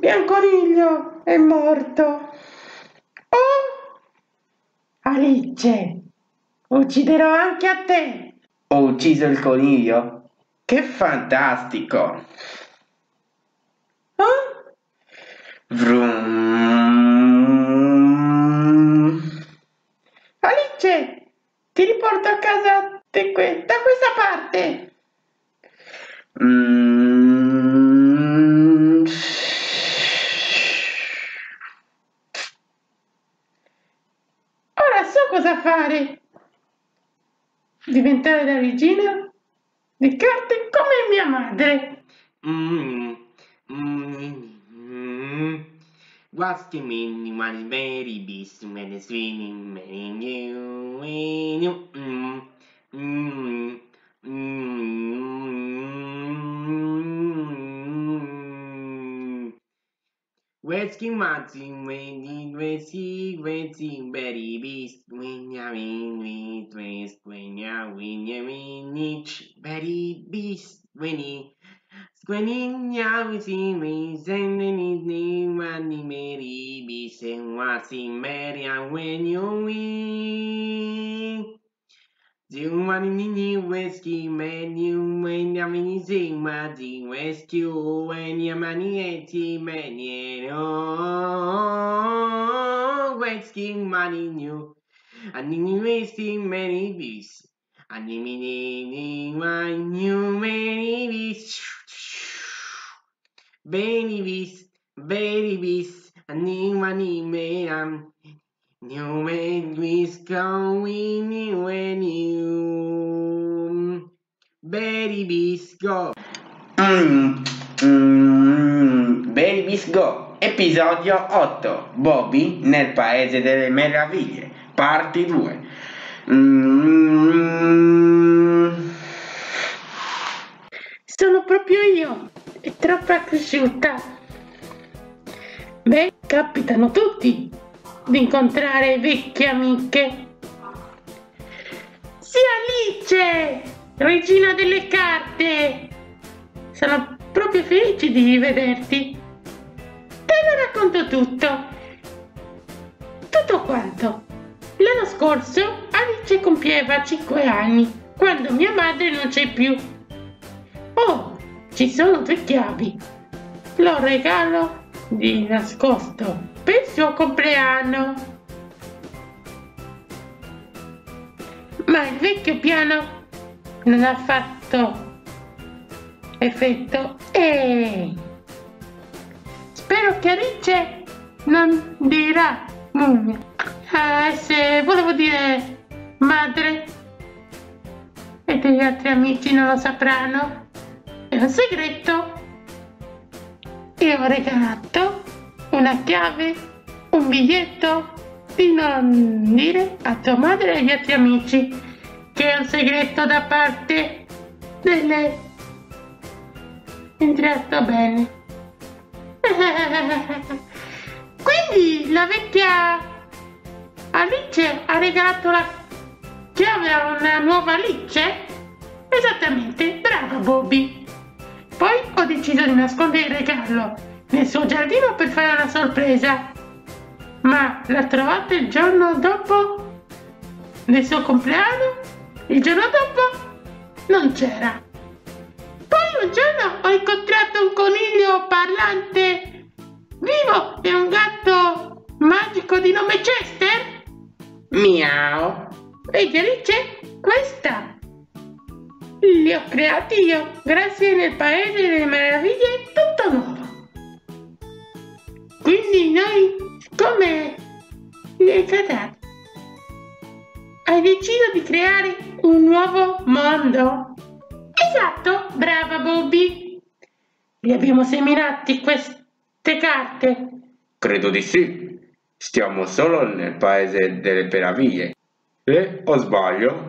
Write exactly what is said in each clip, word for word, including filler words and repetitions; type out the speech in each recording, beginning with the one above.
Bianconiglio è morto. Oh, Alice, ucciderò anche a te. Ho ucciso il coniglio? Che fantastico! Oh? Vroom. Alice, ti riporto a casa di que- da questa parte. Mm. Ora so cosa fare. Diventare la regina di carte come mia madre. Mm, mm, mm. What's the meaning? What is very beast? When it's raining, many new, many new. Mm, mm, mm. Wesking Martin, when you receive, waiting, very beast, when you're in it, west, when you're when you're in each, very beast, when he. Squinting out in me, sending his name, and he made be saying what's in Mary, and when you win. Do one in the new whiskey menu, when you're missing my D rescue, when you're money eighty menu, oh, whiskey money new, and in the wasting many bees, and eliminating my new many bees. Babies, babies, money man, new babies going new and new. Babies go. Mm. Mm. Babies Go, episodio otto. Bobby nel paese delle meraviglie, parte due. Mm. Sono proprio io. È troppo cresciuta. Beh, capitano tutti di incontrare vecchie amiche. Sì, Alice, regina delle carte. Sono proprio felice di rivederti. Te lo racconto tutto. Tutto quanto. L'anno scorso Alice compieva cinque anni, quando mia madre non c'è più. Oh, ci sono due chiavi. Lo regalo di nascosto per il suo compleanno. Ma il vecchio piano non ha fatto effetto e spero che Alice non dirà mummia. Ah, se volevo dire madre e degli altri amici non lo sapranno. È un segreto. Io ho regalato una chiave, un biglietto di non dire a tua madre e agli altri amici che è un segreto da parte delle. Entrato bene. Quindi la vecchia Alice ha regalato la chiave a una nuova Alice? Esattamente, brava Bobby. Poi ho deciso di nascondere il regalo nel suo giardino per fare una sorpresa. Ma l'ha trovata il giorno dopo del suo compleanno? Il giorno dopo non c'era. Poi un giorno ho incontrato un coniglio parlante vivo e un gatto magico di nome Chester. Miau. Vedi Alice? Questa li ho creati io, grazie nel paese delle meraviglie, tutto nuovo. Quindi noi, come le catate, hai deciso di creare un nuovo mondo. Esatto, brava Bobby. Li abbiamo seminati queste carte. Credo di sì. Stiamo solo nel paese delle meraviglie. E o sbaglio?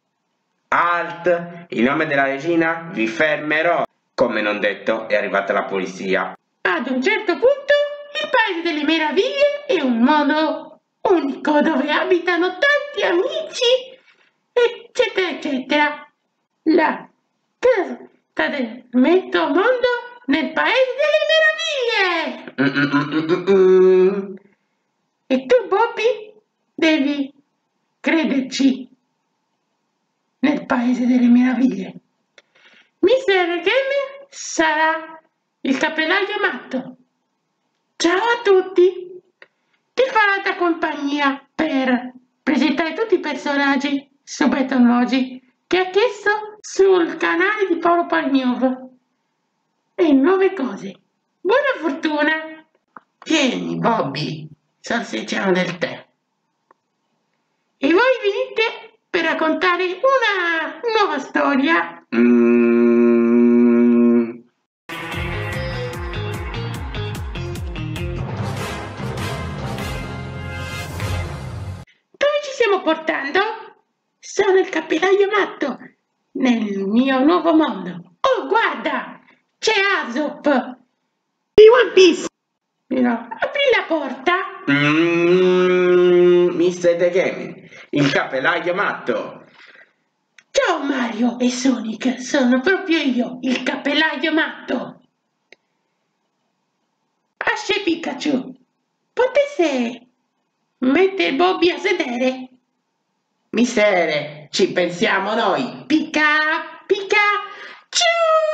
Alt! In nome della regina vi fermerò. Come non detto, è arrivata la polizia. Ad un certo punto, il paese delle meraviglie è un mondo unico dove abitano tanti amici, eccetera, eccetera. La casa del metto mondo nel paese delle meraviglie. Mm, mm, mm, mm, mm. E tu, Bobby, devi crederci nel paese delle meraviglie. mister Gamer sarà il cappellaio matto. Ciao a tutti! Ti farà da compagnia per presentare tutti i personaggi su Betonmoji che ha chiesto sul canale di Paolo Pagnuov. E nuove cose. Buona fortuna! Tieni, Bobby, sorseggiamo del tè. E voi venite per raccontare una nuova storia. Mm. Dove ci stiamo portando? Sono il cappellaio matto nel mio nuovo mondo. Oh, guarda! C'è Aesop di One Piece. No, apri la porta. Mm, mister The Gaming, il cappellaio matto. Ciao Mario e Sonic, sono proprio io, il cappellaio matto. Asce Pikachu, potesse mettere Bobby a sedere? Mistere, ci pensiamo noi. Pica, pica, ciu!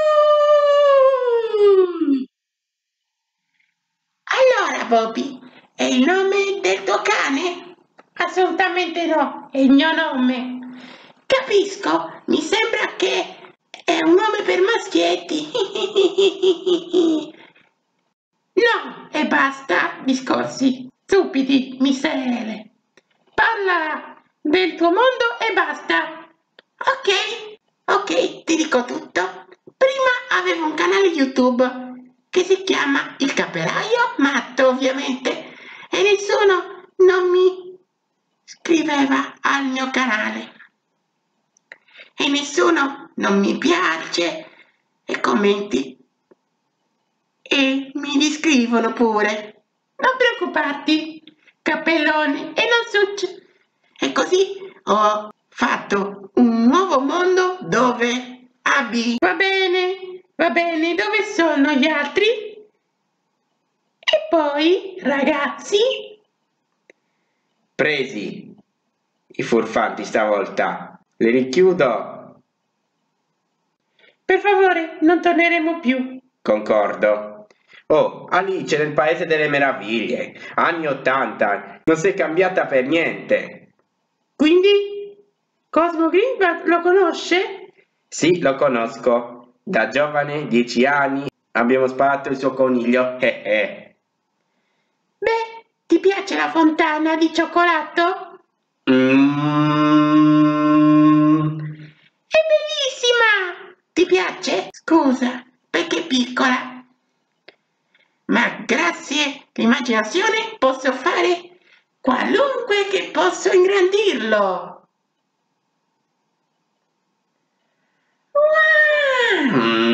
Allora, Bobby, è il nome del tuo cane? Assolutamente no, è il mio nome. Capisco, mi sembra che è un nome per maschietti. No, e basta discorsi stupidi, mister. Parla del tuo mondo e basta. Ok, ok, ti dico tutto. Prima avevo un canale YouTube che si chiama Il Cappellaio Matto, ovviamente, e nessuno non mi scriveva al mio canale. E nessuno non mi piace e commenti. E mi riscrivono pure. Non preoccuparti, cappellone, e non succede. E così ho fatto un nuovo mondo dove abbi. Va bene, va bene, dove sono gli altri? E poi, ragazzi? Presi i furfanti stavolta. Li richiudo. Per favore, non torneremo più. Concordo. Oh, Alice nel Paese delle Meraviglie, anni ottanta, non sei cambiata per niente. Quindi, Cosmo Greenback lo conosce? Sì, lo conosco. Da giovane, dieci anni, abbiamo sparato il suo coniglio. Eh eh. Beh, ti piace la fontana di cioccolato? Mm. È bellissima! Ti piace? Scusa, perché è piccola. Ma grazie all'immaginazione posso fare qualunque che posso ingrandirlo. Wow!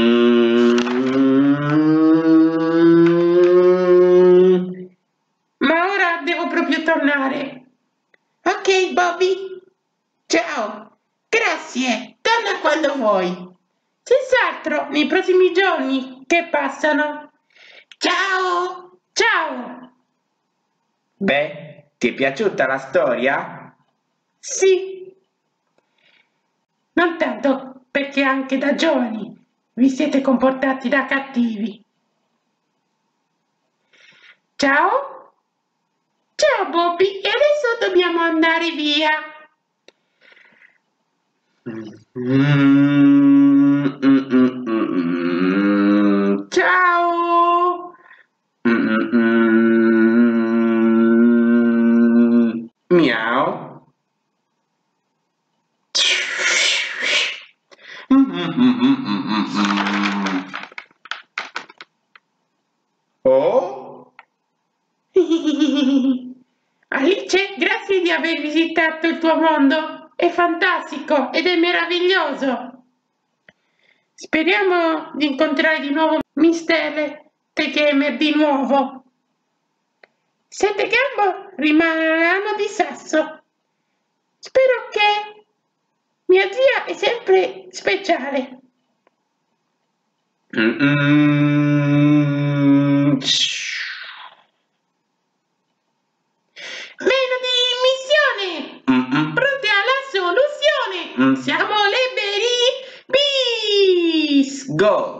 Mm. Ma ora devo proprio tornare. Ok, Bobby. Ciao. Grazie. Torna quando vuoi. Senz'altro nei prossimi giorni che passano. Ciao. Ciao. Beh, ti è piaciuta la storia? Sì. Non tanto perché anche da giovani vi siete comportati da cattivi. Ciao. Ciao Bobby, e adesso dobbiamo andare via. Mm, mm, mm, mm. Ciao. Mm, mm, mm. Miau. Mm, mm, mm, mm, mm, mm. Oh? Alice, grazie di aver visitato il tuo mondo. È fantastico ed è meraviglioso. Speriamo di incontrare di nuovo mister The Gamer di nuovo. Sette gambe rimarranno di sasso. Spero che mia zia è sempre speciale. Mm, mm. Please go!